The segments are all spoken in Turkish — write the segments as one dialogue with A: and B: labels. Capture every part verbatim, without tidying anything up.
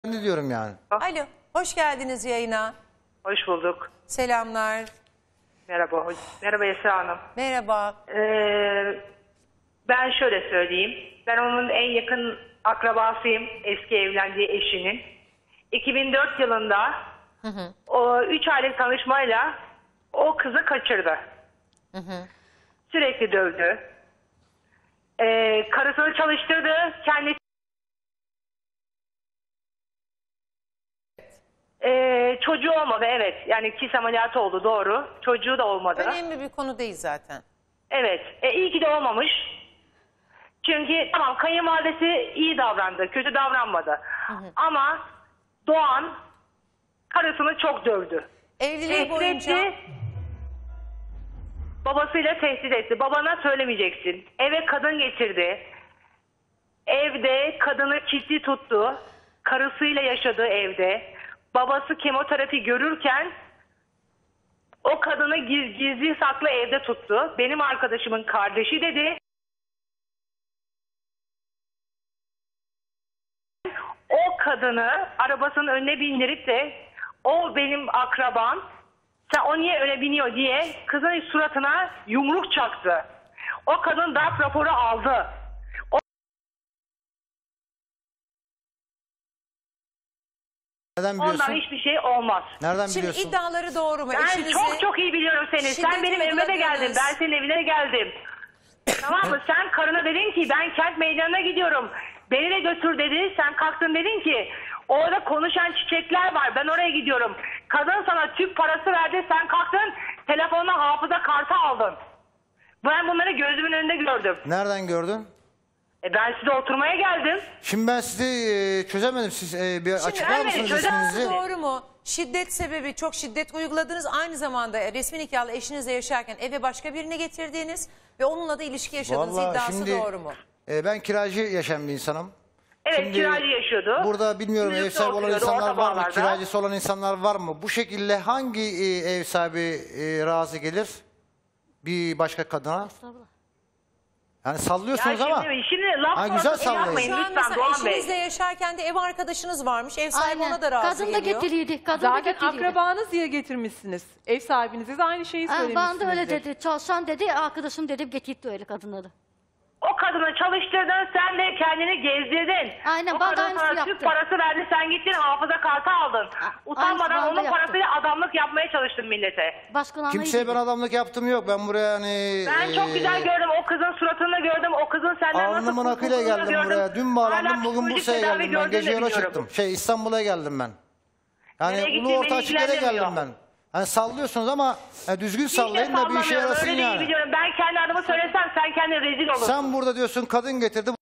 A: Ne diyorum yani.
B: Alo, hoş geldiniz yayına.
C: Hoş bulduk.
B: Selamlar.
C: Merhaba. Merhaba Esra Hanım.
B: Merhaba.
C: Ee, ben şöyle söyleyeyim. Ben onun en yakın akrabasıyım. Eski evlendiği eşinin. iki bin dört yılında hı hı. o üç aylık tanışmayla o kızı kaçırdı. Hı hı. Sürekli dövdü. Ee, karısını çalıştırdı. Kendisi Ee, çocuğu olmadı, evet. Yani kis ameliyatı oldu, doğru. Çocuğu da olmadı.
B: Önemli bir konu değil zaten.
C: Evet. E, iyi ki de olmamış. Çünkü tamam, kayınvalidesi iyi davrandı, kötü davranmadı. Hı hı. Ama Doğan karısını çok dövdü.
B: Evliliği
C: Tehdit
B: boyunca...
C: etti. Babasıyla tehdit etti. Babana söylemeyeceksin. Eve kadın getirdi. Evde kadını kilitli tuttu. Karısıyla yaşadığı evde. Babası kemoterapi görürken o kadını giz, gizli saklı evde tuttu. Benim arkadaşımın kardeşi dedi. O kadını arabasının önüne bindirip de o benim akrabam, sen o niye öyle biniyor diye kızın suratına yumruk çaktı. O kadın darp raporu aldı.
A: Neden biliyorsun?
C: Ondan hiçbir şey olmaz.
A: Nereden
B: Şimdi
A: biliyorsun?
B: iddiaları doğru mu?
C: Ben
B: Eşinizi...
C: çok çok iyi biliyorum seni. Sen benim evime de geldin. Ben senin evine geldim. Tamam mı? Sen karına dedin ki ben kent meydanına gidiyorum. Beni de götür dedi. Sen kalktın dedin ki orada konuşan çiçekler var. Ben oraya gidiyorum. Kadın sana tüp parası verdi. Sen kalktın telefonuna hafıza kartı aldın. Ben bunları gözümün önünde gördüm.
A: Nereden gördün?
C: E ben size oturmaya geldim.
A: Şimdi ben sizi e, çözemedim. Siz e, bir açıklar
C: evet,
A: mısınız
C: çözemezsin.
A: isminizi?
B: Doğru mu? Şiddet sebebi, çok şiddet uyguladınız. Aynı zamanda resmi nikahlı eşinizle yaşarken eve başka birini getirdiğiniz ve onunla da ilişki yaşadığınız
A: Vallahi
B: iddiası
A: şimdi,
B: doğru mu?
A: E, ben kiracı yaşayan bir insanım.
C: Evet,
A: Şimdi
C: kiracı yaşıyordu.
A: Burada bilmiyorum ev
C: Birlikte
A: sahibi olan
C: oturuyordu,
A: insanlar
C: orta
A: var mı?
C: bağlarda.
A: Kiracısı olan insanlar var mı? Bu şekilde hangi e, ev sahibi e, razı gelir? Bir başka kadına? Yani sallıyorsunuz
C: Ya
A: ama.
C: şimdi, şimdi laf
A: Ha, güzel
C: konuşmayı
A: sallayın.
C: yapmayın
B: Şu an
C: lütfen
B: mesela
C: Doğan Bey.
B: eşinizle yaşarken de ev arkadaşınız varmış. Ev sahibi
D: Aynen.
B: ona da razı
D: Kadın da
B: geliyor.
D: getiriydi. Kadın
E: Zaten
D: da getiriydi.
E: akrabanız diye getirmişsiniz. Ev sahibinize de aynı şeyi
D: Ha,
E: söylemişsinizdir.
D: bana da öyle dedi. Çalışan dedi, arkadaşım dedi, getirdi öyle kadınları.
C: O kadını çalıştırdın, sen de kendini gezdirdin.
D: Aynen,
C: o
D: bana da
C: kadın
D: aynısını
C: sana
D: yaptı.
C: Türk parası verdi, sen gittin hafıza kartı aldın. Utanmadan
D: aynısını
C: onun
D: yaptı.
C: parasıyla adamlık yapmaya çalıştın millete.
D: Başkalarına
A: Kimseye ben adamlık yaptım yok. Ben buraya hani...
C: Ben çok
A: e,
C: güzel gördüm, o kızın suratını gördüm, o kızın senden nasıl
A: Alnımın akıyla
C: kurtulduğunu
A: geldim
C: gördüm.
A: buraya. Dün bağlandım,
C: Hala
A: bugün
C: psikolojik
A: Bursa'ya
C: tedavi
A: geldim ben.
C: gördüğünü
A: Gece yola
C: biliyorum.
A: çıktım. Şey İstanbul'a geldim ben.
C: Nereye
A: Yani
C: gittiğin
A: ulu orta
C: beni
A: açık yere
C: ilgilendirmiyor.
A: geldim ben. Hani sallıyorsunuz ama yani düzgün
C: Hiç de
A: sallayın da bir işe
C: sallamıyorum,
A: yarasın
C: öyle değil
A: yani.
C: biliyorum. Ben kendi adımı söylesem sen kendin rezil olursun.
A: Sen burada diyorsun kadın getirdi.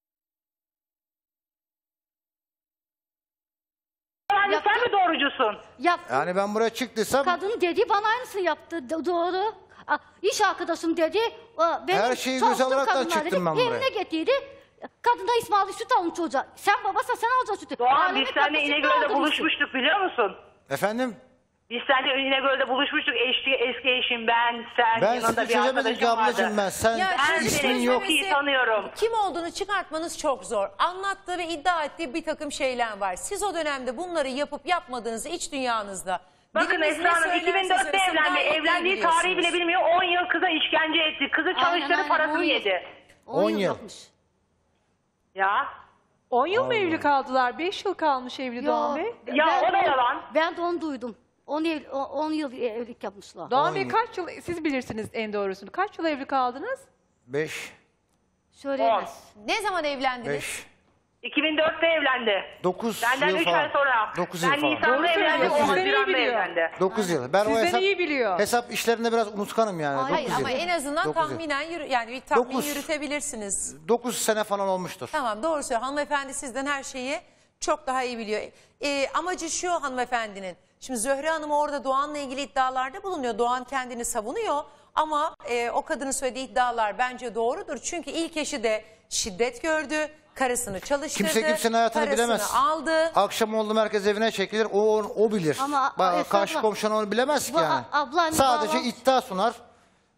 C: Yani
D: Yaptı.
C: sen mi doğrucusun?
D: yaptı.
A: Yani ben buraya çıktıysam
D: Kadın dedi, bana aynısını yaptı. Do- doğru. A, İş arkadaşım dedi. o, Benim
A: Her şeyi
D: çalıştığım
A: göze alaraktan
D: kadınlar
A: çıktım
D: dedi,
A: ben buraya.
D: Evine getirdi. Kadın da İsmail'i süt almış çocuğa. Sen babasın, sen alacaksın sütü.
C: Doğan,
D: Alemi
C: biz seninle
D: tatlı süt
C: İnegöl'de
D: aldırmışsın.
C: buluşmuştuk biliyor musun?
A: efendim
C: Biz seninle İnegöl'de buluşmuştuk. Eski, eski eşim ben, sen,
A: ben
C: yanında
A: sizi
C: bir
A: çözemedim ki
C: arkadaşım
A: ablacığım
C: vardı.
A: ben. Sen
B: Ya
C: Ben
B: şimdi
A: ismin
C: seni
A: yok.
C: çok iyi tanıyorum.
B: Kim olduğunu çıkartmanız çok zor. Anlattığı ve iddia ettiği bir takım şeyler var. Siz o dönemde bunları yapıp yapmadığınızı iç dünyanızda.
C: Bakın
B: biriniz ne
C: Esra Hanım
B: söylerse
C: iki bin dörtte
B: söylesin
C: evlendi.
B: gayet iyi
C: Evlendiği tarihi bile
B: biliyorsunuz.
C: bilmiyor. on yıl kıza işkence etti. Kızı çalıştırdı,
D: aynen,
C: parasını
D: on yıl.
C: yedi.
D: on
A: On
D: yıl
A: yıl.
D: yapmış.
C: Ya.
E: on yıl mı evli kaldılar? beş yıl kalmış evli Doğan Bey.
C: Ya
D: ben
C: o da
D: de-
C: yalan.
D: Ben de onu duydum. on yıl, on yıl evlilik yapmışlar.
E: Doğan
A: On
E: Bey
A: yıl.
E: kaç yıl, siz bilirsiniz en doğrusunu. Kaç yıl evli kaldınız?
A: Beş.
D: Söyleyemez.
B: Ne zaman evlendiniz?
A: Beş.
C: iki bin dörtte evlendi.
A: Dokuz
C: Benden
A: yıl
C: üç
A: falan.
C: ay sonra.
A: Dokuz yıl
C: Ben
A: falan.
C: Nisan'da
E: Doğru
C: evlendim,
E: söylüyor.
C: o
E: Sizden iyi
C: Haziran'da
E: biliyor.
C: evlendi.
A: Dokuz yıl. Ben o
E: Sizden
A: hesap,
E: iyi biliyor.
A: hesap işlerinde biraz unutkanım yani.
D: Hayır,
A: Dokuz
B: Ama
A: yıl.
B: en azından
A: Dokuz yıl.
B: tahminen yürü, yani bir tahmin
A: Dokuz.
B: yürütebilirsiniz.
A: Dokuz sene falan olmuştur.
B: Tamam, doğru söylüyor. Hanımefendi sizden her şeyi çok daha iyi biliyor. Ee, amacı şu hanımefendinin. Şimdi Zöhre Hanım orada Doğan'la ilgili iddialarda bulunuyor. Doğan kendini savunuyor ama e, o kadının söylediği iddialar bence doğrudur. Çünkü ilk eşi de şiddet gördü. Karısını çalıştırdı.
A: Kimse kimsenin hayatını
B: parasını
A: bilemez.
B: aldı.
A: Akşam oldu merkez evine çekilir. O o bilir.
D: Ama,
A: Bak,
D: Esra
A: karşı
D: abla-
A: komşun onu bilemez ki
D: Bu
A: yani.
D: a- abla aynı
A: Sadece
D: bağlan-
A: iddia sunar.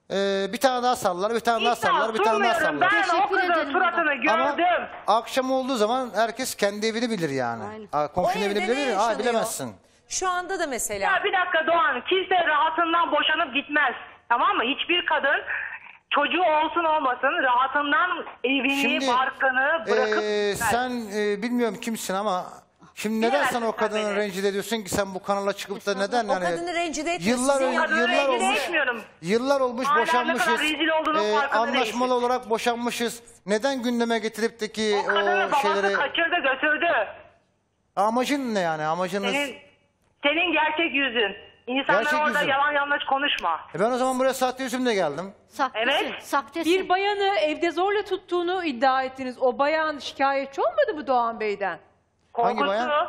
A: Ee, bir tane daha sallar, bir tane daha
C: İddia
A: sallar, bir tane daha
C: sunmuyorum.
A: sallar.
C: Ben o
D: Teşekkür
C: kızın
D: ederim
C: suratını
A: Ama
C: gördüm.
A: akşam olduğu zaman herkes kendi evini bilir yani.
D: Aynen.
A: Aa,
B: O
A: komşunun
B: evde
A: evini
B: ne
A: bilir. Aa,
B: yaşanıyor?
A: bilemezsin.
B: Şu anda da mesela.
C: Ya bir dakika Doğan, kimse rahatından boşanıp gitmez. Tamam mı? Hiçbir kadın çocuğu olsun olmasın rahatından evini,
A: Şimdi
C: barkını bırakıp
A: ee,
C: gitmez.
A: sen e, bilmiyorum kimsin ama şimdi neden
C: Bilemezsin
A: sen o
C: sen
A: kadını
C: beni.
A: rencide ediyorsun ki sen bu kanala çıkıp da neden
B: O
A: yani
B: kadını rencide etmiyor,
A: yıllar
B: sizin
A: ön-
B: kadını
A: yıllar
C: rencide
A: olmuş
C: etmiyorum.
A: yıllar olmuş
C: Hala ne
A: boşanmışız.
C: kadar rezil olduğunun farkında
A: anlaşmalı
C: değilsin.
A: olarak boşanmışız. Neden gündeme getirip de ki
C: O kadını
A: o
C: babası
A: şeyleri
C: kaçırdı götürdü.
A: amacın ne yani amacınız?
C: Senin, senin gerçek yüzün. İnsanlar
A: Gerçek
C: orada
A: yüzün.
C: yalan yanlış konuşma.
A: E ben o zaman buraya sahte yüzümle geldim.
D: Sahtesin.
C: Evet.
D: Sahtesin.
E: Bir bayanı evde zorla tuttuğunu iddia ettiniz. O bayan şikayetçi olmadı mı Doğan Bey'den?
A: Hangi
C: Korkusu.
A: bayan?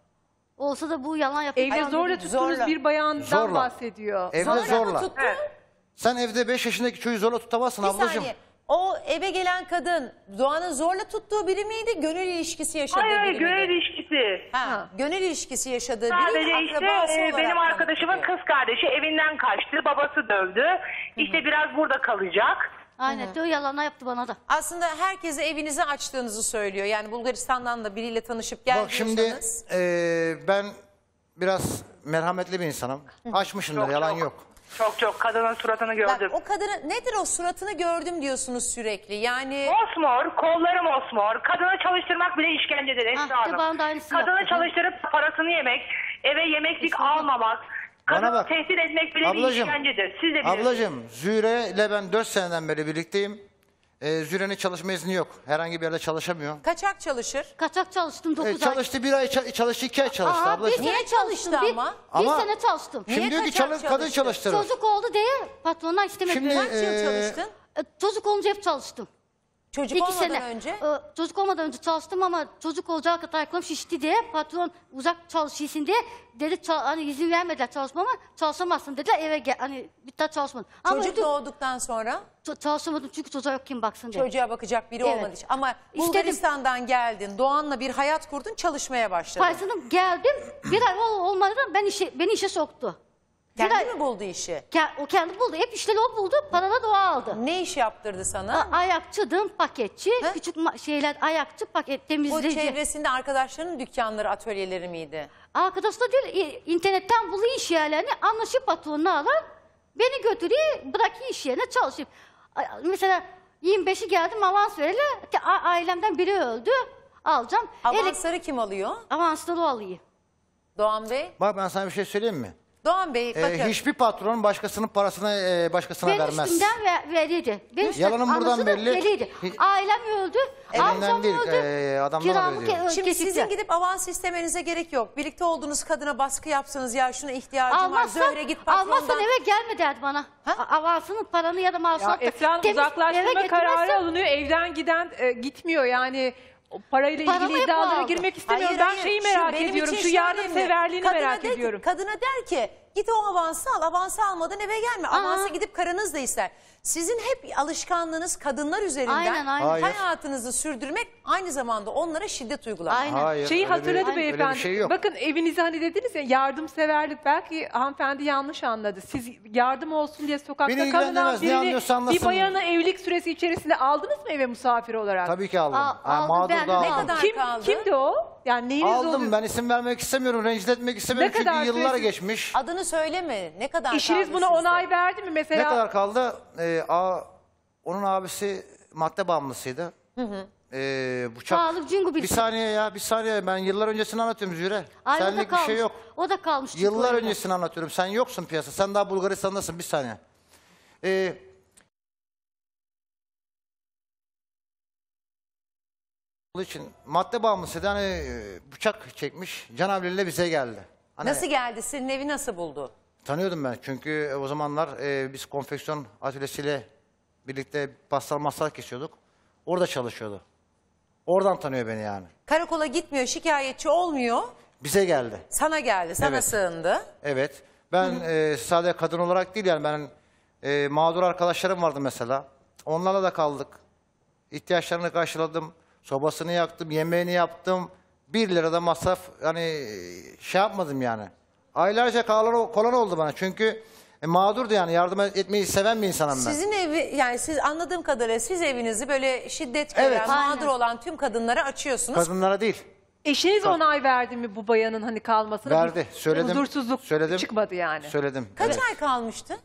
D: Olsa da bu yalan yapıyor.
E: Evde zorla tuttuğunuz
B: zorla.
E: bir bayandan
A: Zorla.
E: bahsediyor.
A: Evde
B: Zorla
A: zorla.
B: mı tuttu?
C: Evet.
A: Sen evde beş yaşındaki çocuğu zorla tutamazsın
B: Bir
A: ablacığım.
B: saniye. O eve gelen kadın Doğan'ın zorla tuttuğu biri miydi? Gönül ilişkisi yaşadığı
C: Hayır hayır
B: biri miydi?
C: gönül ilişkisi.
B: Ha, gönül ilişkisi yaşadığı
C: Sadece
B: biri
C: işte
B: akrabası
C: e,
B: olarak
C: benim arkadaşımın
B: tanıtılıyor.
C: kız kardeşi evinden kaçtı. Babası dövdü. İşte biraz burada kalacak.
D: Aynen. Diyor yalanlar yaptı bana da.
B: Aslında herkese evinizi açtığınızı söylüyor. Yani Bulgaristan'dan da biriyle tanışıp
A: Bak şimdi
B: geldiyseniz.
A: e, ben biraz merhametli bir insanım. Açmışımdır
C: Çok,
A: yalan
C: çok.
A: yok.
C: Çok çok kadının suratını
B: Bak,
C: gördüm.
B: o kadının nedir o suratını gördüm diyorsunuz sürekli. Yani
C: Mosmor, kolları mosmor. Kadını çalıştırmak bile işkencedir Esra
D: Ah,
C: Hanım.
D: bana da aynısını
C: Kadını
D: yaptı.
C: çalıştırıp parasını yemek, eve yemeklik almamak,
A: Bana
C: kadını
A: bak.
C: tehdit etmek bile bir
A: Ablacığım,
C: işkencedir. Siz de bilirsiniz.
A: ablacığım Zühre ile ben dört seneden beri birlikteyim. E, Zühre'nin çalışma izni yok. Herhangi bir yerde çalışamıyor.
B: kaçak çalışır.
D: Kaçak çalıştım
A: E,
D: dokuz ay.
A: çalıştı bir ay ça- çalıştı iki ay çalıştı
D: Aa,
A: ablacığım.
D: Bir
B: Niye
D: sene
B: çalıştı
D: çalıştım. Bir,
B: ama?
A: Ama-
D: bir sene çalıştım.
A: Şimdi
B: Niye
A: diyor ki
B: kaçak
A: çalı- kadın
B: çalıştı?
A: çalıştırır.
D: Çocuk oldu diye patronlar istemedi.
A: Şimdi,
D: beni.
B: Kaç yıl
A: Ee,
B: çalıştın?
D: E, Çocuk olunca hep çalıştım.
B: Çocuk
D: İki
B: olmadan
D: sene.
B: önce.
D: E, çocuk olmadan önce çalıştım ama çocuk olacağı kadar ayaklarım şişti diye patron uzak çalışıyorsun diye dedi çal- hani izin vermediler çalışmama çalışamazsın dediler eve gel hani bir daha çalışmadım. Ama
B: Çocuk
D: öldü-
B: doğduktan sonra
D: ç- çalışamadım çünkü çocuğa yok kim baksın diye.
B: çocuğa bakacak biri
D: Evet.
B: olmadı. için. Ama
D: İstedim.
B: Bulgaristan'dan geldin, Doğan'la bir hayat kurdun, çalışmaya başladın.
D: Parasını geldim bir ay ol- olmadı da ben işe, beni işe soktu. Bir
B: Kendi
D: ay-
B: mi buldu işi?
D: Ke- o kendi buldu. Hep işleri o buldu. Paraları da o aldı.
B: Ne iş yaptırdı sana?
D: A- ayakçıdım, paketçi,
B: He?
D: küçük ma- şeyler, ayakçı, paket,
B: Bu
D: temizleyici.
B: çevresinde arkadaşlarının dükkanları, atölyeleri miydi?
D: Arkadaş da değil, i- internetten buluyor iş yerlerini, anlaşıp patronunu alır. Beni götürüyor, bırakıyor iş yerine çalışayım. A- Mesela yirmi beşi geldim, avans verelim. Ailemden biri öldü, alacağım. Elek-
B: Avansları kim alıyor?
D: avansları o alıyor.
B: Doğan Bey.
A: Bak ben sana bir şey söyleyeyim mi?
B: Doğan Bey
A: E,
B: bakın.
A: hiçbir patron başkasının parasını e, başkasına
D: Benim
A: vermez.
D: üstümden ver, verirdi. Benim üstümden
A: Yalanın buradan
D: anlaşılır,
A: belli.
D: veriydi.
A: Hi-
D: Ailem öldü,
A: Elinden
D: amcam
A: değil,
D: öldü.
A: e, adamdan
D: Kiramı
A: haberi diyor.
D: ke-
B: Şimdi
D: kesikti.
B: sizin gidip avans istemenize gerek yok. Birlikte olduğunuz kadına baskı yapsanız ya şuna ihtiyacım var.
D: Almazsan,
B: Zöhre git patrondan.
D: almazsan eve gelme derdi bana.
B: Ha?
D: A- Avansının paranı ya da
E: Ya
D: maaşını
E: Esra Hanım
D: temiz
E: uzaklaştırma
D: eve
E: kararı
D: getirmezsen-
E: alınıyor. Evden giden e, gitmiyor. Yani o parayla
D: Paramı
E: ilgili
D: hep
E: iddialara
D: aldı.
E: girmek istemiyorum.
B: Hayır,
E: ben
B: hayır.
E: şeyi
B: Şu
E: merak
B: benim
E: ediyorum.
B: için
E: Şu
B: şu
E: yardımseverliğini
B: önemli.
E: merak
B: Kadına de-
E: ediyorum.
B: Kadına der ki git o avansı al. Avansı almadan eve gelme. Avansı gidip karınız da ister. Sizin hep alışkanlığınız kadınlar üzerinden
D: Aynen, aynen.
A: Hayır.
B: hayatınızı sürdürmek, aynı zamanda onlara şiddet uygulamak.
D: Aynen.
A: Hayır,
E: Şeyi
A: öyle bir-
E: hatırladı
A: öyle
E: beyefendi.
A: bir şey yok.
E: Bakın evinize hani dediniz ya yardımseverlik, belki hanımefendi yanlış anladı. Siz yardım olsun diye sokakta
A: Beni
E: kalınan
A: ilgilendirmez, ne
E: birini,
A: anlıyorsa anlasın.
E: bir bayanı evlilik süresi içerisinde aldınız mı eve misafir olarak?
A: Tabii ki aldım.
D: Al-
A: Ha,
D: aldım
A: mağdur
D: ben.
A: da
D: Ne
A: aldım.
B: kadar-
E: Kim,
B: kaldı?
E: kimdi o? Yani neyiniz
A: Aldım
E: oluyor?
A: ben isim vermek istemiyorum, rencide etmek istemiyorum
E: Ne
A: çünkü
E: kadar
A: yıllar
E: süresi-
A: geçmiş.
B: Adını söyleme. Ne kadar
E: İşiniz
B: kaldı
E: buna
B: sizde?
E: onay verdi mi mesela?
A: Ne kadar kaldı? Ee, a, onun abisi madde bağımlısıydı. Ee, bıçak.
D: Sağlık cüngü
A: Bir
D: bir
A: saniye ya, bir saniye. Ben yıllar öncesini anlatıyorum Zühre.
D: Ay, o da
A: Senlik bir
D: kalmış.
A: şey yok.
D: O da kalmış. çünkü
A: Yıllar
D: orada.
A: öncesini anlatıyorum. Sen yoksun piyasa. Sen daha Bulgaristan'dasın. Bir saniye. Ee, olduğu için madde bağımlısıydı. Hani e, bıçak çekmiş. Canavli'yle bize geldi. Hani
B: Nasıl geldi? Senin evi nasıl buldu?
A: tanıyordum ben. Çünkü o zamanlar e, biz konfeksiyon atölyesiyle birlikte pastel masal kesiyorduk. Orada çalışıyordu. Oradan tanıyor beni yani.
B: Karakola gitmiyor, şikayetçi olmuyor.
A: Bize geldi.
B: Sana geldi, sana
A: Evet.
B: sığındı.
A: Evet. Ben e, sadece kadın olarak değil yani ben e, mağdur arkadaşlarım vardı mesela. Onlarla da kaldık. İhtiyaçlarını karşıladım. Sobasını yaktım, yemeğini yaptım. Bir lira da masraf hani e, şey yapmadım yani. Aylarca kalan, kolan oldu bana. Çünkü E, mağdurdu yani. Yardım etmeyi seven bir insanım ben.
B: Sizin evi, yani siz anladığım kadarıyla siz evinizi böyle şiddet gören,
A: Evet.
B: mağdur
D: Aynen.
B: olan tüm kadınlara açıyorsunuz.
A: Kadınlara değil.
E: Eşiniz onay verdi mi bu bayanın hani kalmasına?
A: Verdi.
E: Bir
A: Söyledim.
E: Huzursuzluk
A: Söyledim.
E: çıkmadı yani.
A: Söyledim.
B: Kaç
A: Evet.
B: ay kalmıştı?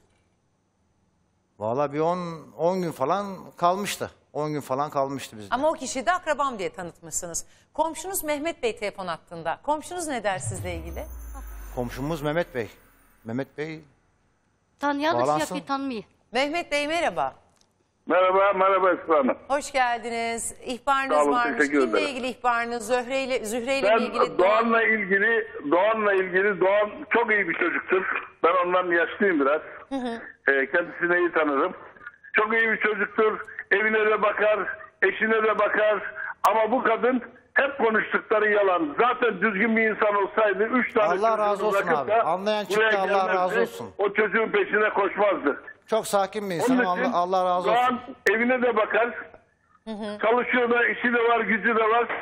A: Valla bir on gün falan kalmıştı. on gün falan kalmıştı bizde.
B: Ama o kişiyi de akrabam diye tanıtmışsınız. Komşunuz Mehmet Bey telefon hattında. Komşunuz ne der sizle ilgili?
A: Komşumuz Mehmet Bey. Mehmet Bey
D: Tanıyan da şey
A: Bağlansın.
D: yapıyor, tanımıyor.
B: Mehmet Bey merhaba.
F: Merhaba, merhaba Esra Hanım.
B: Hoş geldiniz. İhbarınız
F: Sağ olun,
B: varmış.
F: teşekkür
B: Kimle
F: ederim.
B: ilgili ihbarınız? Zühre ile, Zühre ile mi ilgili?
F: Ben Doğan'la ilgili, Doğan'la ilgili, Doğan çok iyi bir çocuktur. Ben ondan yaşlıyım biraz. Ee, kendisini iyi tanırım. Çok iyi bir çocuktur. Evine de bakar, eşine de bakar. Ama bu kadın hep konuştukları yalan. Zaten düzgün bir insan olsaydı üç tane
A: Allah razı
F: çocuğunu
A: olsun
F: bırakıp
A: abi.
F: da
A: Anlayan çıktı,
F: buraya
A: Allah
F: gelmezdi.
A: razı olsun.
F: O çocuğun peşine koşmazdı.
A: çok sakin bir
F: Onun
A: insanım.
F: için
A: Allah, Allah razı olsun.
F: Doğan evine de bakar. Çalışıyor da, işi de var, gücü de var.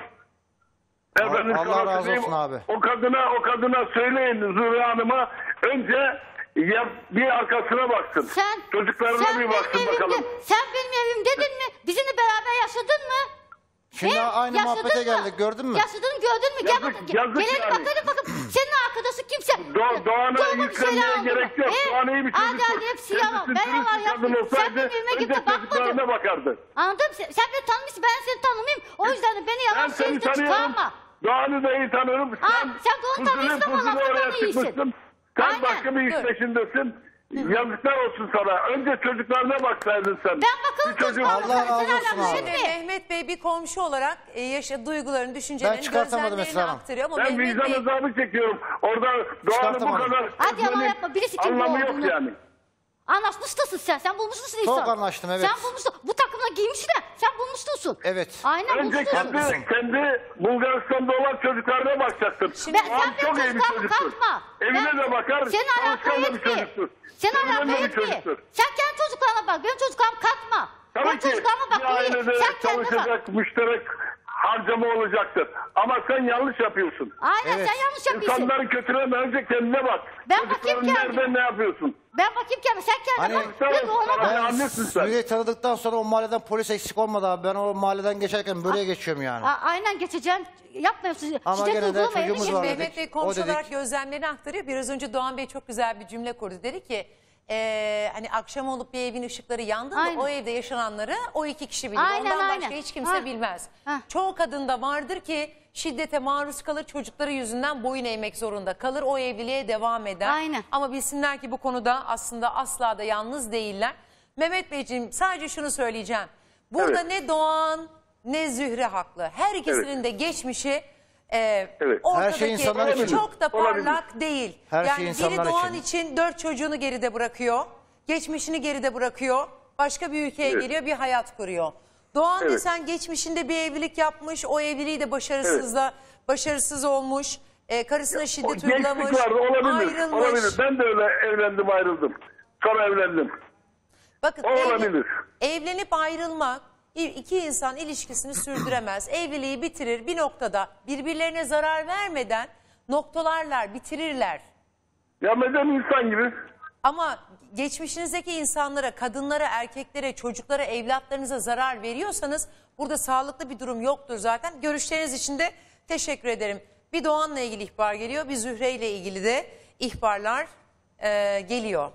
F: Efendim,
A: Allah
F: sana
A: razı
F: söyleyeyim,
A: olsun abi.
F: O kadına, o kadına söyleyin Zühre Hanım'a önce ya bir arkasına baksın.
D: Sen,
F: Çocuklarına
D: sen
F: bir
D: benim
F: baksın
D: evimde,
F: bakalım.
D: sen benim evim dedin mi? Bizimle beraber yaşadın mı?
A: Şimdi
D: He?
A: aynı
D: Yaşadın
A: muhabbete
D: mı?
A: geldik, gördün mü?
D: Yaşadın, gördün mü?
F: Yazık,
D: Gel bak,
F: yazık
D: gelelim
F: yani.
D: bakalım bakalım. Senin arkadaşın kimse.
F: Do- Doğan'a
D: Doğuma bir
F: yüklenmeye
D: şeyler oldu mu?
F: gerek yok.
D: He?
F: Doğan iyi bir
D: Hadi
F: çocuktur.
D: hadi hepsi yalan.
F: Kendisi
D: Ben
F: dürüst
D: yalan
F: bir kadın
D: yapmıyorum. Sen
F: olsaydı
D: benim evime
F: önce
D: gidip de bakmadın.
F: çocuklarına bakardı.
D: Anladın mı? Sen, sen beni tanımışsın, ben seni tanımayayım. O yüzden de beni
F: Ben
D: yalan
F: seni
D: söyleyip de
F: tanıyorum.
D: çıkarma.
F: Doğan'ı da iyi tanırım.
D: Ha,
F: Sen,
D: sen Doğan'ı
F: fuzuli
D: tanıyorsun ama
F: fuzuli
D: lafından
F: oraya
D: iyisin.
F: çıkmışsın. Sen
D: Aynen,
F: başka bir iş
B: dur.
F: peşindesin. Yazıklar olsun sana. Önce çocuklarına baksaydın sen.
D: Ben bakalım
F: Bir çocuğun-
D: çocuklarıma,
A: Allah
D: sen
A: razı olsun
D: hala
A: abi.
D: etme.
B: Mehmet Bey bir komşu olarak e, yaşa, duygularını, düşüncelerini,
A: Ben çıkartamadım
B: gözlemlerini
A: Esra Hanım.
B: aktarıyor. Ama
F: Ben
B: Mehmet
F: vicdan
B: Bey...
F: azabı çekiyorum. Orada Doğan'ı bu
A: Çıkartamadım.
F: kadar
D: Hadi yalan
F: etmenin
D: yapma. Birisi kim bu
F: anlamı yok
D: olduğunu.
F: yani.
D: Anlaşmışsın sen. Sen bulmuşsun insan.
A: Çok anlaştım, evet.
D: Sen bulmuşsun. Bu takımla giymiş de sen bulmuşsun.
A: Evet.
D: Aynen
F: Önce
D: bulmuşsun.
F: kendi,
A: Haklısın.
F: kendi Bulgaristan'da olan çocuklarına bakacaktın.
B: Şimdi-
D: Ben,
F: Doğan
D: sen benim
F: çok iyi bir
D: çocuklarıma
F: çocuktur.
D: kalkma.
F: Evine
D: Ben-
F: de bakar,
D: Seni alakalı
F: çalışkan da bir
D: etmiyor.
F: çocuktur.
D: Seni
F: Sevilen de
D: alakalı
F: bir
D: etmiyor.
F: çocuktur.
D: Sen kendi çocuklarına bak. Benim çocuklarıma katma.
F: Tabii
D: Ben
F: ki
D: çocuklarıma bak.
F: bir ailede
D: Sen kendine bak.
F: çalışacak, müşterek harcama olacaktır. Ama sen yanlış yapıyorsun.
D: Aynen
A: Evet.
D: sen yanlış yapıyorsun.
F: İnsanları kötüleme, önce kendine bak.
D: Ben
F: Çocukların
D: bakayım kendime.
F: nerede ne yapıyorsun?
D: Ben bakayım kendime. Sen kendine
A: Hani-
D: bak.
F: Tamam,
D: Ben doğuma
F: tamam.
D: bak.
F: Ya
A: Ben
F: annesin sen.
A: Zühre'yi tanıdıktan sonra o mahalleden polis eksik olmadı abi. Ben o mahalleden geçerken böreğe geçiyorum yani.
D: A- Aynen geçeceğim. Yapmıyorsun.
A: Ama
D: Şiddet
A: gene de
D: uygulamayın.
A: çocuğumuz
B: Şimdi
A: var
B: Mehmet
A: dedik.
B: Bey
A: O
B: komşu
A: dedik.
B: olarak gözlemlerini aktarıyor. Biraz önce Doğan Bey çok güzel bir cümle kurdu. Dedi ki eee, hani akşam olup bir evin ışıkları yandığında
D: Aynen.
B: o evde yaşananları o iki kişi bilir.
D: Aynen,
B: Ondan
D: aynen.
B: başka hiç kimse
D: Ha.
B: bilmez.
D: Ha.
B: Çoğu kadında vardır ki şiddete maruz kalır, çocukları yüzünden boyun eğmek zorunda kalır. O evliliğe devam eder.
D: Aynen.
B: Ama bilsinler ki bu konuda aslında asla da yalnız değiller. Mehmet Beyciğim sadece şunu söyleyeceğim. Burada
F: Evet.
B: ne Doğan ne Zühre haklı. Her ikisinin de geçmişi e,
F: Evet.
B: ortadaki
A: Her şey insanlar için.
B: çok da
F: Olabilir.
B: parlak değil.
A: Her şey
B: yani biri
A: insanlar
B: Doğan
A: için.
B: için dört çocuğunu geride bırakıyor. Geçmişini geride bırakıyor. Başka bir ülkeye
F: Evet.
B: geliyor, bir hayat kuruyor. Doğan
F: Evet.
B: desen geçmişinde bir evlilik yapmış. O evliliği de başarısızla başarısız olmuş. E, karısına şiddet
F: Gençlik
B: uygulamış.
F: vardı, olabilir.
B: Ayrılmış.
F: Olabilir. Ben de öyle evlendim, ayrıldım. Sonra evlendim.
B: Bakın
F: O
B: evli-
F: olabilir.
B: evlenip ayrılmak i- iki insan ilişkisini sürdüremez. Evliliği bitirir bir noktada birbirlerine zarar vermeden noktalarlar, bitirirler.
F: Ya medeni insan gibi.
B: Ama geçmişinizdeki insanlara, kadınlara, erkeklere, çocuklara, evlatlarınıza zarar veriyorsanız burada sağlıklı bir durum yoktur zaten. Görüşleriniz için de teşekkür ederim. Bir Doğan'la ilgili ihbar geliyor, bir Zühre ile ilgili de ihbarlar e, geliyor.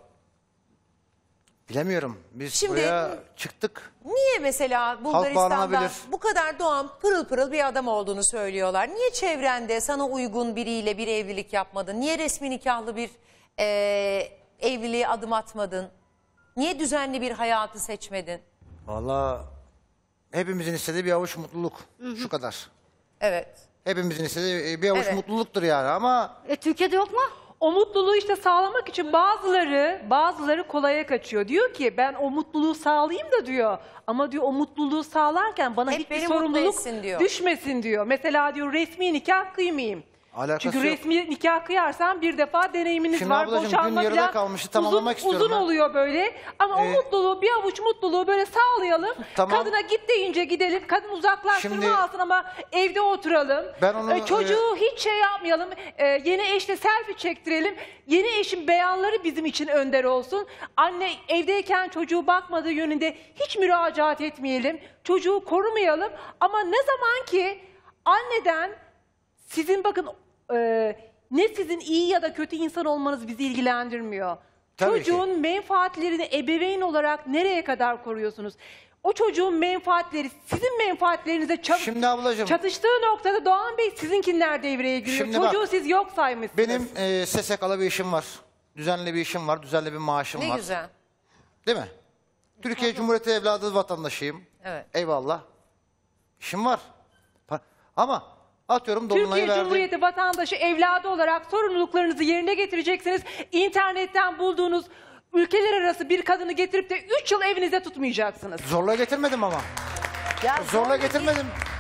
A: Bilemiyorum. Biz
B: Şimdi-
A: buraya çıktık.
B: Niye mesela Bulgaristan'da
A: bağlanabilir.
B: bu kadar Doğan pırıl pırıl bir adam olduğunu söylüyorlar? Niye çevrende sana uygun biriyle bir evlilik yapmadın? Niye resmi nikahlı bir e, evliliğe adım atmadın? Niye düzenli bir hayatı seçmedin?
A: Vallahi hepimizin istediği bir avuç mutluluk. Şu kadar.
B: Evet.
A: Hepimizin istediği bir avuç
B: Evet.
A: mutluluktur yani ama
D: E, Türkiye'de yok mu?
E: O mutluluğu işte sağlamak için bazıları bazıları kolaya kaçıyor. Diyor ki ben o mutluluğu sağlayayım da diyor. Ama diyor o mutluluğu sağlarken bana
B: Hep
E: hiçbir
B: beni mutlu
E: sorumluluk
B: etsin diyor.
E: düşmesin diyor. Mesela diyor resmi nikah kıymayayım.
A: Alakası
E: Çünkü
A: yok.
E: resmi nikah kıyarsan bir defa deneyiminiz
A: Şimdi
E: var.
A: ablacığım,
E: Boşanma
A: gün yarıda
E: falan
A: kalmıştı,
E: uzun,
A: tamamlamak istiyorum
E: uzun
A: ben.
E: oluyor böyle. Ama o
A: Ee,
E: mutluluğu, bir avuç mutluluğu böyle sağlayalım.
A: Tamam.
E: Kadına git deyince gidelim. Kadın uzaklaştırma
A: Şimdi-
E: alsın ama evde oturalım.
A: Ben onu,
E: Ee, çocuğu hiç şey yapmayalım. Ee, yeni eşle selfie çektirelim. Yeni eşin beyanları bizim için önder olsun. Anne evdeyken çocuğu bakmadığı yönünde hiç müracaat etmeyelim. Çocuğu korumayalım. Ama ne zaman ki anneden sizin bakın e, ne sizin iyi ya da kötü insan olmanız bizi ilgilendirmiyor.
A: Tabii
E: Çocuğun
A: ki.
E: menfaatlerini ebeveyn olarak nereye kadar koruyorsunuz? O çocuğun menfaatleri sizin menfaatlerinize çat-
A: Şimdi ablacığım-
E: çatıştığı noktada Doğan Bey sizinkiler devreye giriyor.
A: Şimdi bak,
E: Çocuğu siz yok saymışsınız.
A: Benim e, S S K'lı bir işim var. Düzenli bir işim var. Düzenli bir maaşım
B: Ne
A: var.
B: güzel.
A: Değil mi? Türkiye Cumhuriyeti evladı vatandaşıyım.
B: Evet.
A: Eyvallah. İşim var. Pa- Ama atıyorum Dolunay'ı
E: Türkiye
A: verdim.
E: Cumhuriyeti vatandaşı evladı olarak sorumluluklarınızı yerine getireceksiniz. İnternetten bulduğunuz ülkeler arası bir kadını getirip de üç yıl evinizde tutmayacaksınız.
A: Zorla getirmedim ama.
B: Ya
A: Zorla getirmedim.